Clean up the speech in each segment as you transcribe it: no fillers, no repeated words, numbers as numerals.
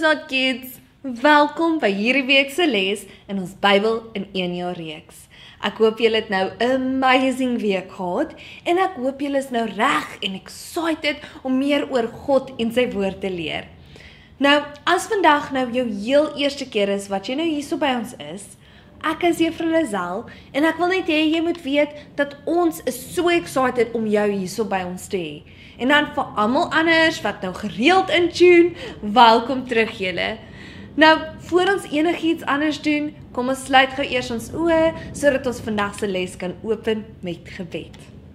Not Kids. Welkom by hierdie week se les in ons Bybel in 1 jaar reeks. Ek hoop julle het nou 'n amazing week gehad en ek hoop julle is nou reg en excited om meer oor God en sy woord te leer. Nou, as vandag nou jou heel eerste keer is wat jy nou hierso by ons is, ek is Juffrou Lazel en ek wil net hê jy moet weet dat ons is so excited om jou hierso by ons te hê. En dan vir almal anders wat nou gereeld in tune, welkom terug julle. Nou, voor ons enigiets anders doen, kom ons sluit gou eers ons oë sodat ons vandag se les kan open met gebed.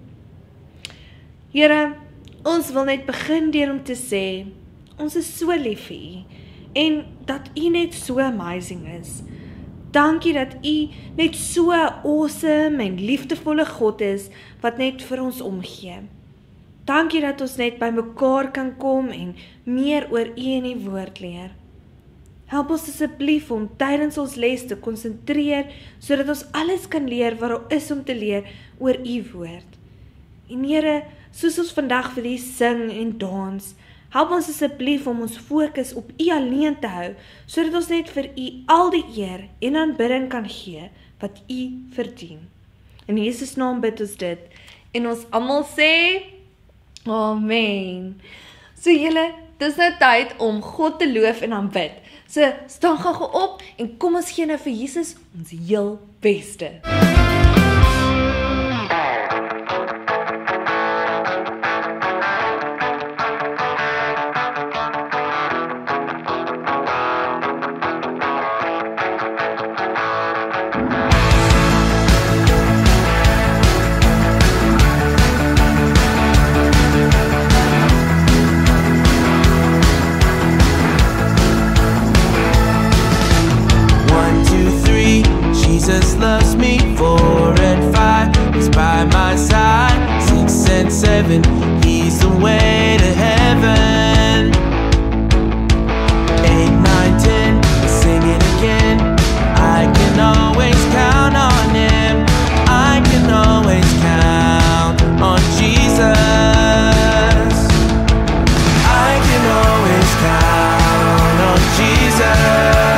Here, ons wil net begin deur om te sê, ons is so lief vir U en dat U net so amazing is. Dankie dat U net so awesome en liefdevolle God is wat net vir ons omgee. Dankie dat ons net by mekaar kan kom en meer oor U en die woord leer. Help ons asseblief om tydens ons les te konsentreer sodat ons alles kan leer wat daar is om te leer oor U woord. En Here, soos ons vandag vir U sing en dans, help ons asseblief om ons fokus op U alleen te hou sodat ons net vir U al die eer en aanbidding kan gee wat U verdien. In Jesus naam bid ons dit en ons almal sê Amen. So julle, dis nou tyd om God te loof en aanbid. So staan gou op en kom ons gee nou vir Jesus ons heel beste. Jesus loves me, 4 and 5, He's by my side, 6 and 7, He's the way to heaven. 8, 9, 10, sing it again. I can always count on Him. I can always count on Jesus. I can always count on Jesus.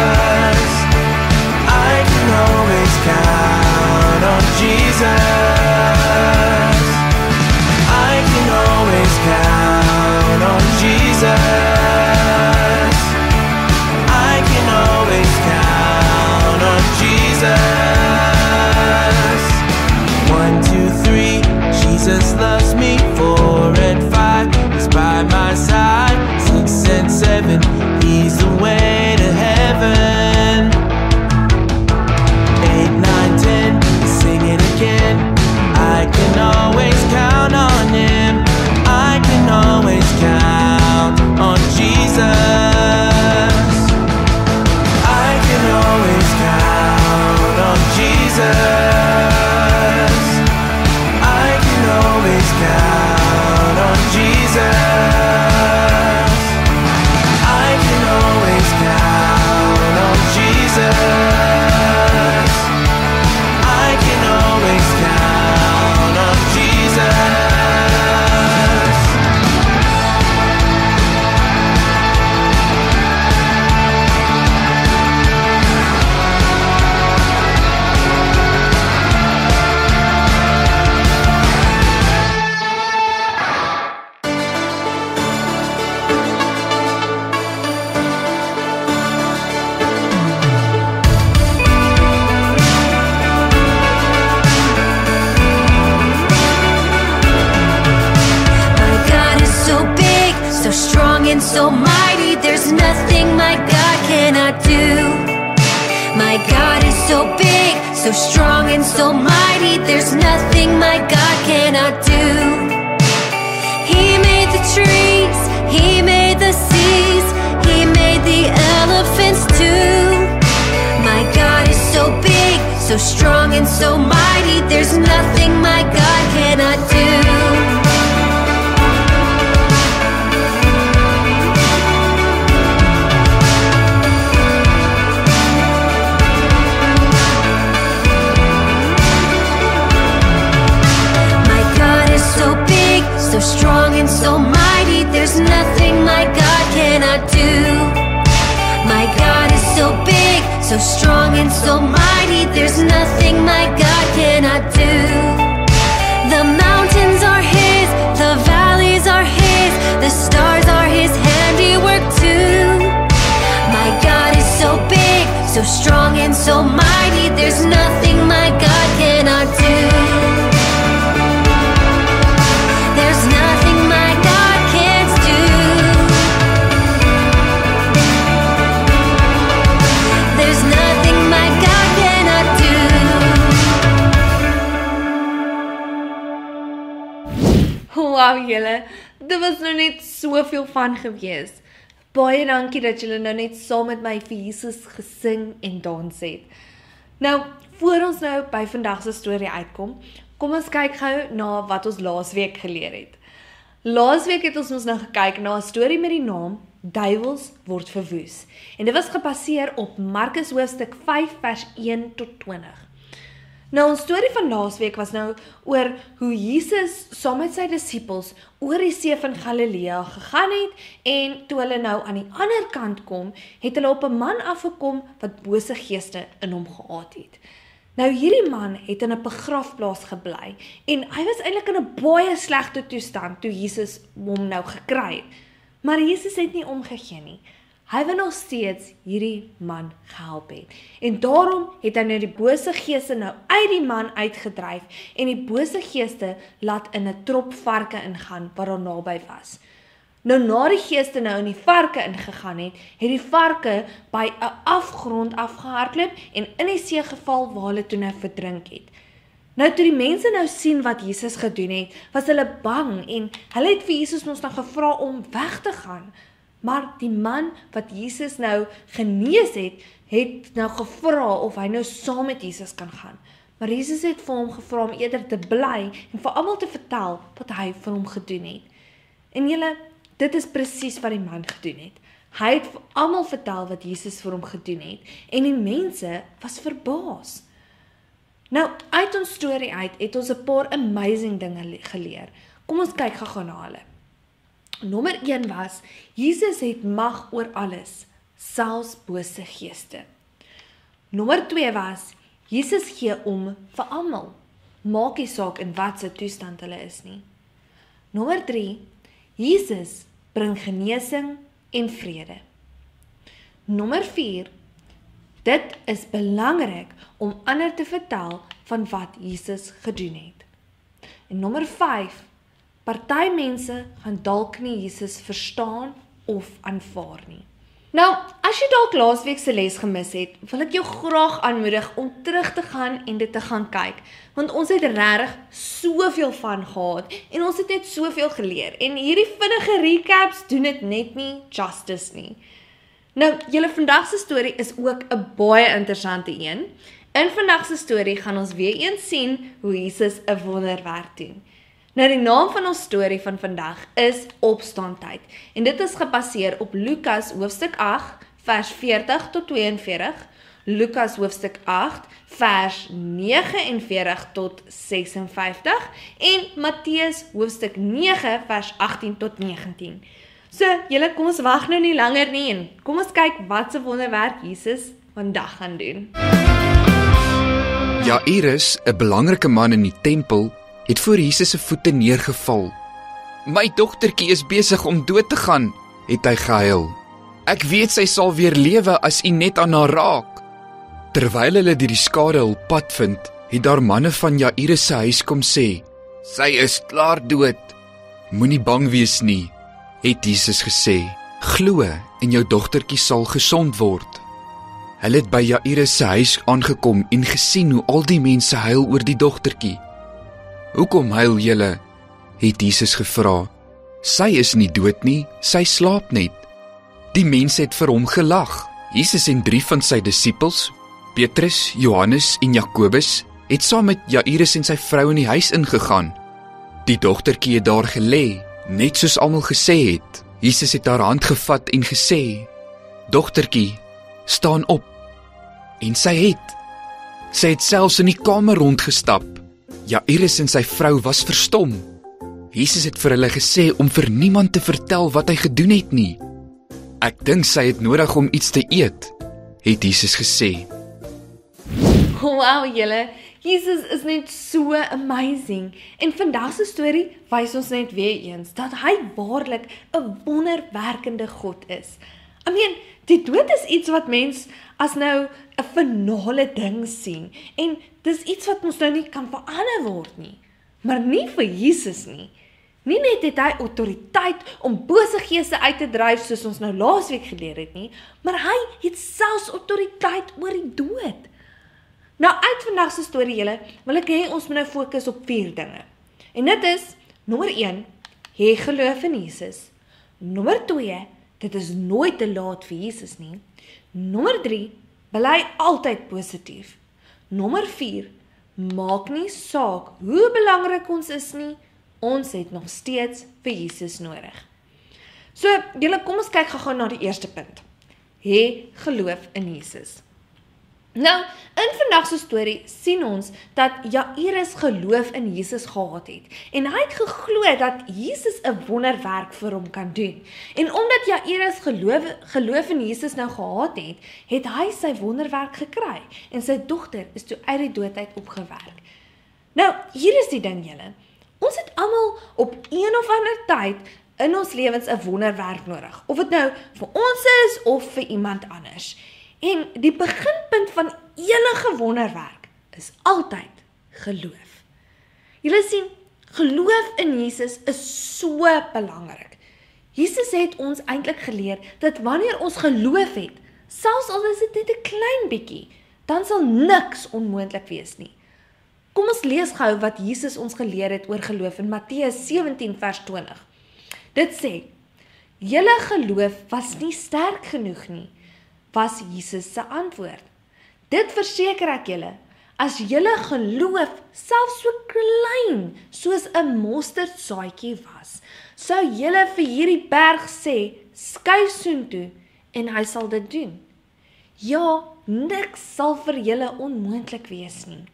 Count on Jesus. I can always count on Jesus. I can always count on Jesus. 1, 2, 3, Jesus loves me. 4 and 5, He's by my side. 6 and 7, He's the way to heaven. 8, 9, 10, sing it again. I can always count on Him. I can always count on Jesus. I can always count on Jesus. I can always count on Jesus. I can always count on Jesus. So mighty, there's nothing my God cannot do. My God is so big, so strong and so mighty, there's nothing my God cannot do. He made the trees, He made the seas, He made the elephants too. My God is so big, so strong and so mighty, there's nothing my God cannot do. So strong and so mighty, there's nothing my God cannot do. so strong and so mighty, there's nothing my God cannot do. The mountains are His, the valleys are His, the stars are His handiwork too. My God is so big, so strong and so mighty, there's nothing my God cannot do. There's nothing my God can't do. There's nothing my God cannot do. Wow julle, dit was nou net soveel van gewees. Baie dankie dat julle nou net saam met my vir Jesus gesing en dans het. Nou, voor ons nou by vandag se storie uitkom, kom ons kyk gou na wat ons laasweek geleer het. Laasweek het ons nou gekyk na 'n storie met die naam Duiwels word verwoes. En dit was gebaseer op Markus hoofstuk 5 vers 1 tot 20. Nou, ons storie van laasweek was nou oor hoe Jesus saam met sy disippels oor die see van Galilea gegaan het en toe hulle nou aan die ander kant kom, het hulle op 'n man afgekom wat bose geeste in hom gehad het. Nou, hierdie man het in 'n begrafplaas gebly en hy was eintlik in 'n baie slegte toestand toe Jesus hom nou gekry het. Maar Jesus het nie omgegee nie. Hy wil nog steeds hierdie man gehelp het. En daarom het hy nou die bose geeste nou uit die man uitgedryf en die bose geeste laat in 'n trop varke ingaan wat daar naby was. Nou na die geeste nou in die varke ingegaan het die varke by 'n afgrond afgehardloop en in die see geval waar hulle toe nou verdrink het. Nou toe die mense nou sien wat Jesus gedoen het, was hulle bang en hulle het vir Jesus ons nou gevra om weg te gaan. Maar die man wat Jesus nou genees het nou gevra of hy nou saam met Jesus kan gaan. Maar Jesus het vir hom gevra om eerder te bly en vir almal te vertel wat hy vir hom gedoen het. En julle, dit is presies wat die man gedoen het. Hy het vir almal vertel wat Jesus vir hom gedoen het en die mense was verbaas. Nou, uit ons storie uit het ons 'n paar amazing dinge geleer. Kom ons kyk gou na hulle. Nommer 1 was, Jesus het mag oor alles, selfs bose geeste. Nommer 2 was, Jesus gee om vir almal, maak nie saak in wat se toestand hulle is nie. Nommer 3, Jesus bring genesing en vrede. Nommer 4, dit is belangrik om ander te vertel van wat Jesus gedoen het. En nommer 5, party mense gaan dalk nie Jesus verstaan of aanvaar nie. Nou, as jy dalk laasweek se les gemis het, wil ek jou graag aanmoedig om terug te gaan en dit te gaan kyk, want ons het regtig soveel van gehad en ons het net soveel geleer en hierdie vinnige recaps doen dit net nie justice nie. Nou, julle vandag se storie is ook 'n baie interessante een. In vandag se storie gaan ons weer eens sien hoe Jesus 'n wonderwerk doen. Nou, die naam van ons storie van vandag is Opstaantyd en dit is gebaseer op Lukas hoofstuk 8 vers 40 tot 42, Lukas hoofstuk 8 vers 49 tot 56 en Matteus hoofstuk 9 vers 18 tot 19. So, julle, kom ons wag nou nie langer nie en kom ons kyk wat se wonderwerk Jesus vandag gaan doen. Jairus, 'n belangrike man in die tempel, het voor Jesus se voete neergeval. "My dogtertjie is besig om dood te gaan," het hy gehuil. "Ek weet sy sal weer lewe as u net aan haar raak." Terwyl hulle deur die skare hul pad vind, het daar manne van Jairus se huis kom sê, "Sy is klaar dood." "Moenie bang wees nie," het Jesus gesê. "Glo en jou dogtertjie sal gesond word." Hulle het by Jairus se huis aangekom en gesien hoe al die mense huil oor die dogtertjie. "Hoekom huil julle?" het Jesus gevra. "Sy is nie dood nie, sy slaap net." Die mense het vir hom gelag. Jesus en 3 van sy disippels, Petrus, Johannes en Jakobus, het saam met Jairus en sy vrou in die huis ingegaan. Die dogtertjie het daar gelê, net soos almal gesê het. Jesus het haar hand gevat en gesê, "Dogtertjie, staan op." En sy het selfs in die kamer rondgestap. Jairus en sy vrou was verstom. Jesus het vir hulle gesê om vir niemand te vertel wat hy gedoen het nie. "Ek dink sy het nodig om iets te eet," het Jesus gesê. Wow julle, Jesus is net so amazing. En vandag se storie wys ons net weer eens dat hy waarlik 'n wonderwerkende God is. I mean, die dood is iets wat mens as nou 'n finale ding sien. En dis iets wat ons nou nie kan verander word nie. Maar nie vir Jesus nie. Nie net het hy autoriteit om bose geeste uit te dryf soos ons nou laasweek geleer het nie, maar hy het selfs autoriteit oor die dood. Nou uit vandag se storie julle, wil ek hê ons moet nou fokus op 4 dinge. En dit is, nommer 1, hê geloof in Jesus. Nommer 2, dit is nooit te laat vir Jesus nie. Nommer 3, bly altyd positief. Nommer 4, maak nie saak hoe belangrik ons is nie, ons het nog steeds vir Jesus nodig. So, julle kom ons kyk gou na die eerste punt. Hê geloof in Jesus. Nou, in vandag se storie sien ons dat Jairus geloof in Jesus gehad het. En hy het geglo dat Jesus 'n wonderwerk vir hom kan doen. En omdat Jairus geloof in Jesus nou gehad het, het hy sy wonderwerk gekry. En sy dogter is toe uit die dood uit opgewek. Nou, hier is die ding julle. Ons het almal op een of ander tyd in ons lewens 'n wonderwerk nodig. Of dit nou vir ons is of vir iemand anders. En die beginpunt van enige wonderwerk is altyd geloof. Julle sien, geloof in Jesus is so belangrik. Jesus het ons eintlik geleer dat wanneer ons geloof het, selfs al is dit net 'n klein bietjie, dan sal niks onmoontlik wees nie. Kom ons lees gou wat Jesus ons geleer het oor geloof in Matteus 17 vers 20. Dit sê, julle geloof was nie sterk genoeg nie, was Jesus se antwoord. Dit verseker ek julle, as julle geloof selfs so klein soos 'n mosterdsaadjie was, sou julle vir hierdie berg sê, skuif soontoe en hy sal dit doen. Ja, niks sal vir julle onmoontlik wees nie.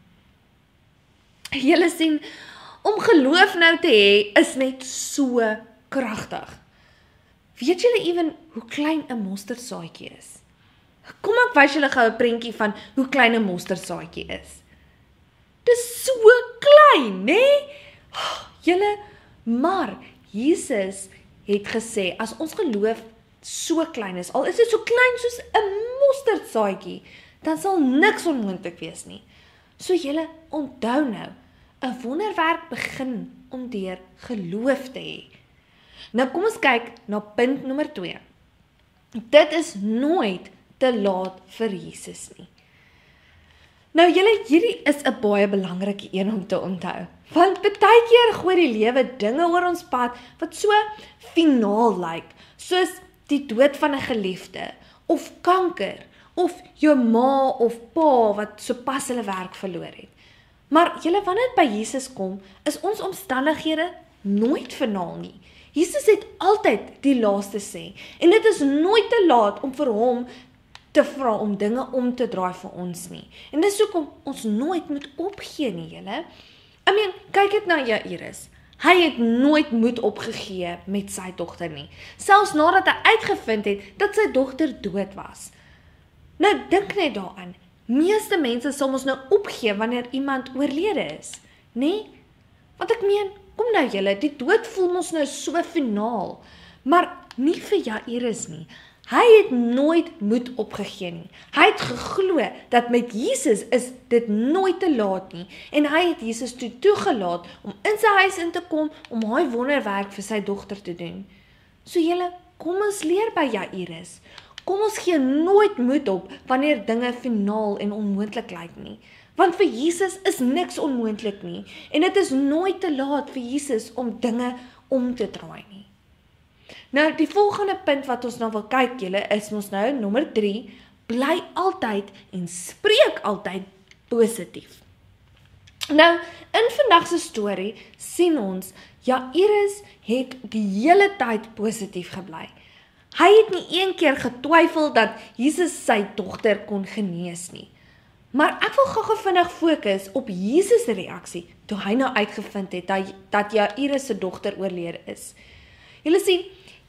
Julle sien, om geloof nou te hê is net so kragtig. Weet julle ewen hoe klein 'n mosterdsaadjie is? Kom ek wys julle gou 'n prentjie van hoe klein 'n mosterdsaadjie is. Dis so klein, né? Julle, maar Jesus het gesê, as ons geloof so klein is, al is dit so klein soos 'n mosterdsaadjie, dan sal niks onmoontlik wees nie. So julle, onthou nou, 'n wonderwerk begin om deur geloof te hê. Nou kom ons kyk na punt nommer 2. Dit is nooit te laat vir Jesus nie. Nou julle, hierdie is 'n baie belangrike een om te onthou. Want baie keer gooi die lewe dinge oor ons pad wat so finaal lyk, soos die dood van 'n geliefde, of kanker, of jou ma of pa wat sopas hulle werk verloor het. Maar julle, wanneer dit by Jesus kom, is ons omstandighede nooit finaal nie. Jesus het altyd die laaste sê, en dit is nooit te laat om vir hom te vra om dinge om te draai vir ons nie. En dis hoekom ons nooit moet opgee nie, julle. Kyk dit na Jairus. Hy het nooit moed opgegee met sy dogter nie, selfs nadat hy uitgevind het dat sy dogter dood was. Nou dink net daaraan, meeste mense sal ons nou opgee wanneer iemand oorlede is, nê? Want ek meen, kom nou julle, die dood voel ons nou so finaal, maar nie vir Jairus nie. Hy het nooit moed opgegee nie. Hy het geglo dat met Jesus is dit nooit te laat nie, en hy het Jesus toegelaat om in sy huis in te kom om hy wonderwerk vir sy dogter te doen. So julle, kom ons leer by Jairus. Kom ons gee nooit moed op wanneer dinge finaal en onmoontlik lyk nie. Want vir Jesus is niks onmoontlik nie, en dit is nooit te laat vir Jesus om dinge om te draai nie. Nou, die volgende punt wat ons nou wil kyk, julle, is ons nou nommer 3, bly altyd en spreek altyd positief. Nou, in vandag se storie sien ons, Jairus het die hele tyd positief gebly. Hy het nie een keer getwyfel dat Jesus sy dogter kon genees nie. Maar ek wil gou vinnig fokus op Jesus se reaksie toe hy nou uitgevind het dat Jairus se dogter oorlede is. Julle sien,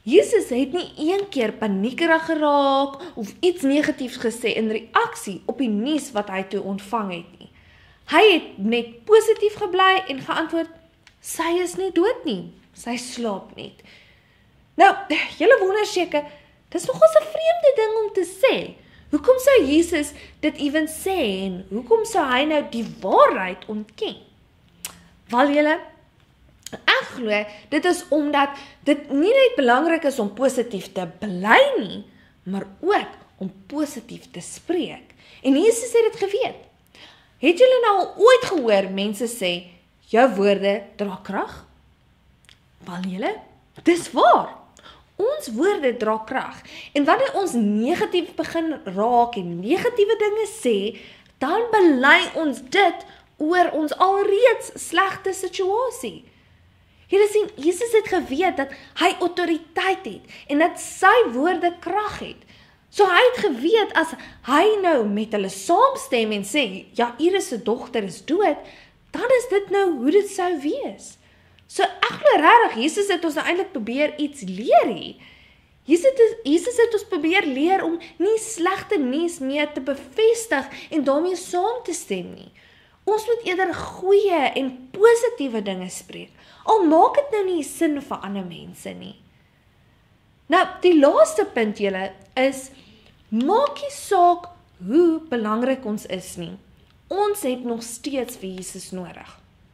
Jesus het nie een keer paniekerig geraak of iets negatiefs gesê in reaksie op die nuus wat hy toe ontvang het nie. Hy het net positief gebly en geantwoord, sy is nie dood nie, sy slaap net. Nou, julle wonder seker, dis nogals 'n vreemde ding om te sê. Hoekom sou Jesus dit ewen sê en hoekom sou hy nou die waarheid ontken? Wel julle, ek glo, dit is omdat dit nie net belangrik is om positief te bly nie, maar ook om positief te spreek. En Jesus het dit geweet. Het julle nou al ooit gehoor mense sê, jou woorde dra krag? Wel julle, dis waar. Ons woorde dra krag. En wanneer ons negatief begin raak en negatiewe dinge sê, dan bely ons dit oor ons alreeds slegte situasie. Julle sien, Jesus het geweet dat hy autoriteit het en dat sy woorde krag het. So hy het geweet as hy nou met hulle saamstem en sê, Jairus se dogter is dood, dan is dit nou hoe dit sou wees. So ek glo regtig, Jesus het ons nou eintlik probeer iets leer hier. Jesus het ons probeer leer om nie slegte nuus meer te bevestig en daarmee saam te stem nie. Ons moet eerder goeie en positiewe dinge spreek, al maak dit nou nie sin vir ander mense nie. Nou, die laaste punt julle is, maak nie saak hoe belangrik ons is nie. Ons het nog steeds vir Jesus nodig.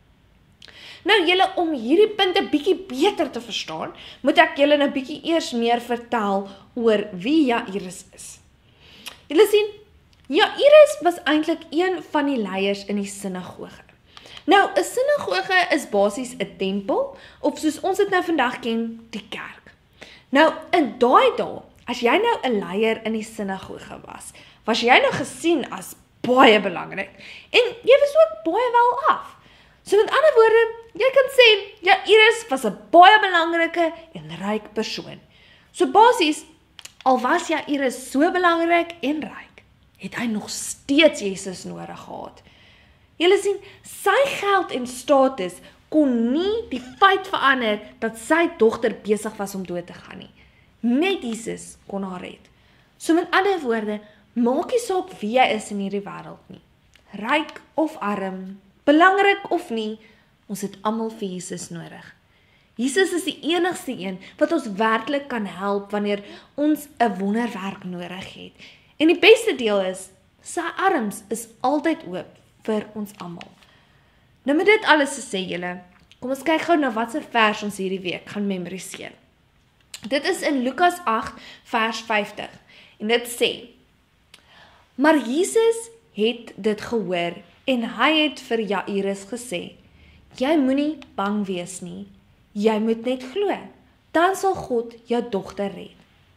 Nou julle, om hierdie punt 'n bietjie beter te verstaan, moet ek julle nou bietjie eers meer vertel oor wie Jairus is. Julle sien, Jairus was eintlik een van die leiers in die sinagoge. Nou, 'n sinagoge is basies 'n tempel, of soos ons dit nou vandag ken, die kerk. Nou, in daai dae, as jy nou 'n leier in die sinagoge was jy nou gesien as baie belangrik, en jy was ook baie wel af. So met ander woorde, jy kan sê, Jairus was 'n baie belangrike en ryk persoon. So basies, al was Jairus so belangrik en ryk, het hy nog steeds Jesus nodig gehad. Julle sien, sy geld en status kon nie die feit verander dat sy dogter besig was om dood te gaan nie. Net Jesus kon haar red. So met ander woorde, maak nie saak wie jy is in hierdie wêreld nie. Ryk of arm, belangrik of nie, ons het almal vir Jesus nodig. Jesus is die enigste een wat ons werklik kan help wanneer ons 'n wonderwerk nodig het. En die beste deel is, sy arms is altyd oop vir ons almal. Nou met dit alles te sê julle, kom ons kyk gou na watse vers ons hierdie week gaan memoriseer. Dit is in Lukas 8 vers 50 en dit sê, maar Jesus het dit gehoor en hy het vir Jairus gesê, jy moenie bang wees nie, jy moet net glo, dan sal God jou dogter red.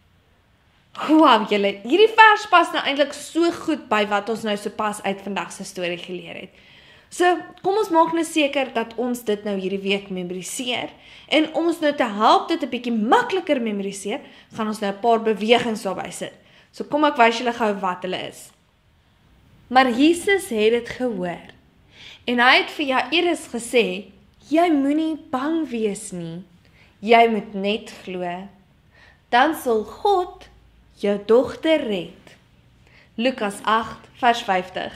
Wow julle, hierdie vers pas nou eintlik so goed by wat ons nou sopas uit vandag se storie geleer het. So, kom ons maak nou seker dat ons dit nou hierdie week memoriseer, en om ons nou te help dit 'n bietjie makliker memoriseer, gaan ons nou 'n paar bewegings daarby sit. So kom ek wys julle gou wat hulle is. Maar Jesus het dit gehoor, en hy het vir Jairus gesê, jy moenie bang wees nie, jy moet net glo, dan sal God jou dogter red. Lukas 8 vers 50.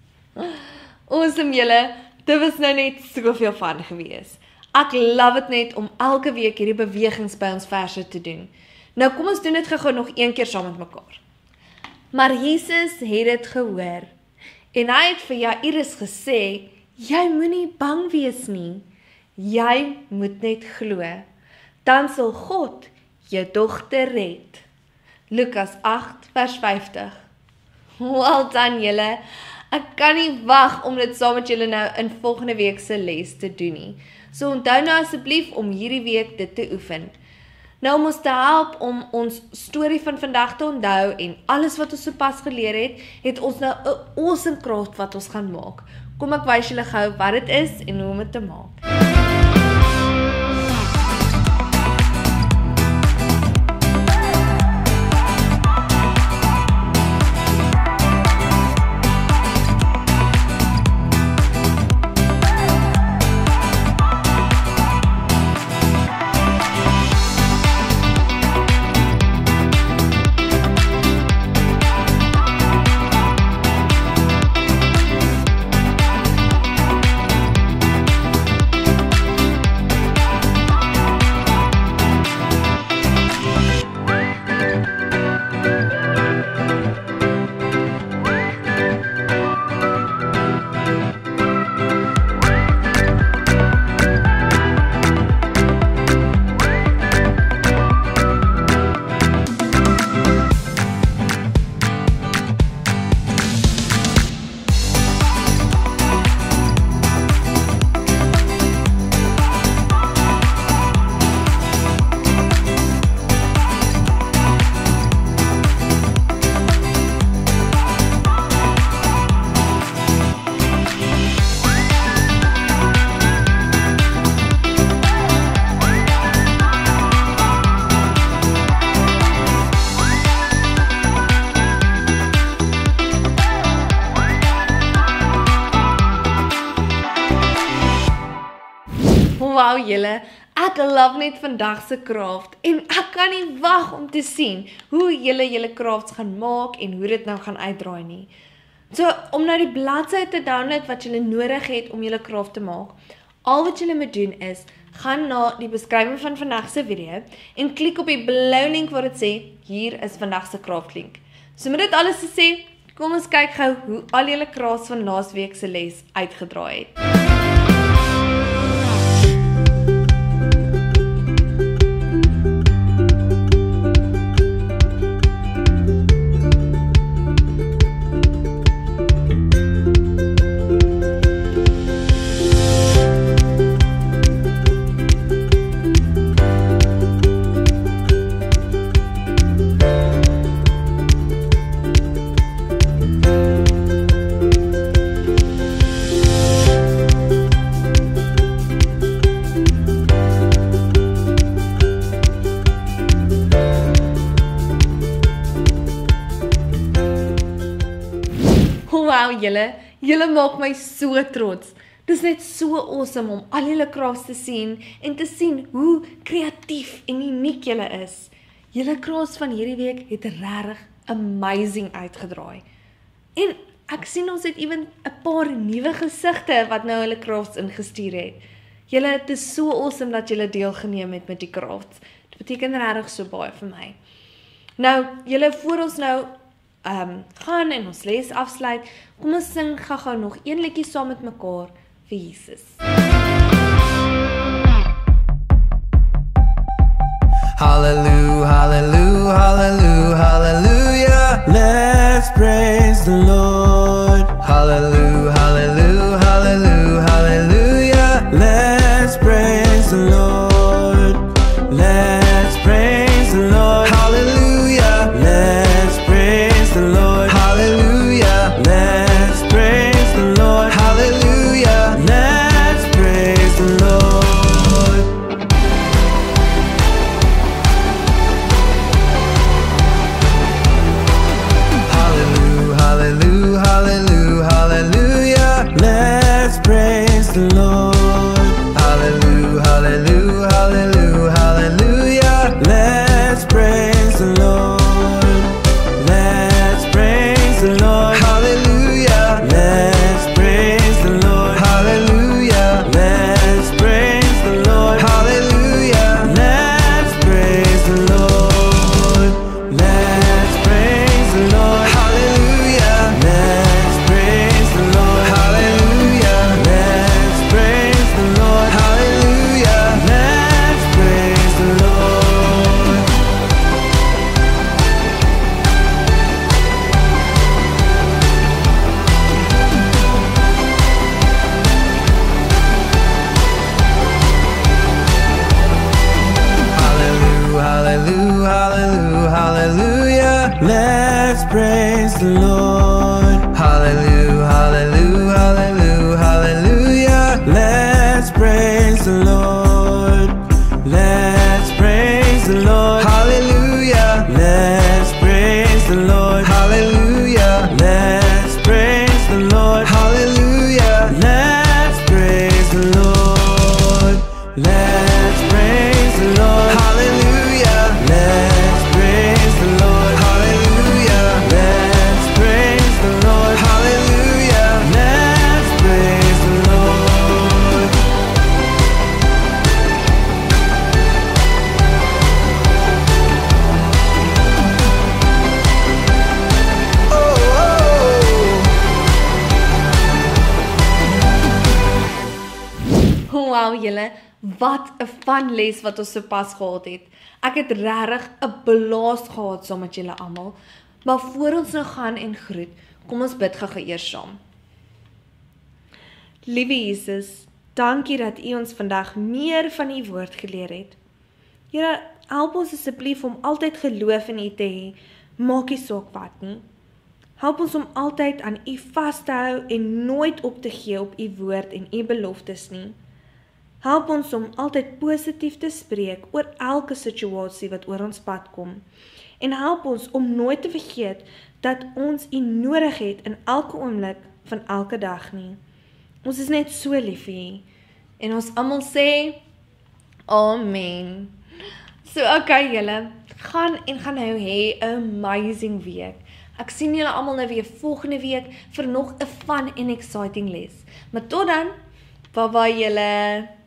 Awesome julle, dit was nou net soveel van gewees. Ek love dit net om elke week hierdie bewegings by ons verse te doen. Nou kom ons doen dit gou nog een keer saam met mekaar. Maar Jesus het dit gehoor, en hy het vir Jairus gesê, jy moenie bang wees nie, jy moet net glo, dan sal God jou dogter red. Lukas 8 vers 50. Wel dan julle, ek kan nie wag om dit saam met julle nou in volgende week se les te doen nie. So onthou nou asseblief om hierdie week dit te oefen. Nou om ons te help om ons storie van vandag te onthou en alles wat ons sopas geleer het ons nou 'n awesome kraaf wat ons gaan maak. Kom ek wys julle gou wat dit is en hoe om dit te maak. Wow julle, ek love net vandag se craft en ek kan nie wag om te sien hoe julle crafts gaan maak en hoe dit nou gaan uitdraai nie. So, om nou die bladsy te download wat julle nodig het om julle craft te maak, al wat julle moet doen is, gaan na die beskrywing van vandag se video en klik op die blou link waar dit sê, hier is vandag se craft link. So met dit alles te sê, kom ons kyk gou hoe al julle crafts van laasweek se les uitgedraai het. Wow julle maak my so trots. Dis net so awesome om al julle crafts te sien en te sien hoe kreatief en uniek julle is. Julle crafts van hierdie week het regtig amazing uitgedraai. En ek sien ons het ewen 'n paar nuwe gesigte wat nou hulle crafts ingestuur het. Julle, het is so awesome dat julle deelgeneem het met die crafts. Dit beteken regtig so baie vir my. Nou, julle voor ons nou gaan en ons les afsluit, kom ons sing gou nog een liedjie saam met mekaar vir Jesus. Hallelujah, hallelujah, hallelujah, hallelujah. Let's praise the Lord. Hallelujah, hallelujah, hallelujah, hallelujah. Let's praise the Lord. Let's praise the Lord. Hallelujah. Let's praise the Lord. Hallelujah. Let's praise the Lord. Hallelujah. Let's praise the Lord. Hallelujah, hallelujah, hallelujah, hallelujah. Let's praise the Lord. Hallelujah, hallelujah, hallelujah, hallelujah. Let's praise the Lord. Let's praise the Lord. Hallelujah. Let's praise the Lord. Hallelujah. Let's praise the Lord. Hallelujah. Let's praise the Lord. Let's praise the Lord. Hallelujah. Let's praise the Lord. Hallelujah. Let's praise the Lord. Hallelujah. Let's praise the Lord. Hallelujah, hallelujah, hallelujah, hallelujah. Let's praise the Lord. Hallelujah, hallelujah, hallelujah, hallelujah. Let's praise the Lord. Let's praise the Lord. Hallelujah. Let's praise the Lord. Hallelujah. Let's praise the Lord. Hallelujah. Let's praise the Lord. Let's praise the Lord. Hallelujah. Let's praise the Lord. Hallelujah. Let's praise the Lord. Hallelujah. Let's praise the Lord. Wow julle, wat 'n fun les wat ons sopas gehad het. Ek het regtig 'n blaas gehad saam met julle almal. Maar voor ons nou gaan en groet, kom ons bid gou eers saam. Liewe Jesus, dankie dat U ons vandag meer van U woord geleer het. Here, help ons asseblief om altyd geloof in U te hê, maak nie saak wat nie. Help ons om altyd aan U vas te hou en nooit op te gee op U woord en U beloftes nie. Help ons om altyd positief te spreek oor elke situasie wat oor ons pad kom. En help ons om nooit te vergeet dat ons U nodig het in elke oomblik van elke dag nie. Ons is net so lief vir U. En ons almal sê, amen. So, okay julle, gaan nou hê 'n amazing week. Ek sien julle almal nou weer volgende week vir nog 'n fun en exciting les. Maar tot dan, bye bye julle.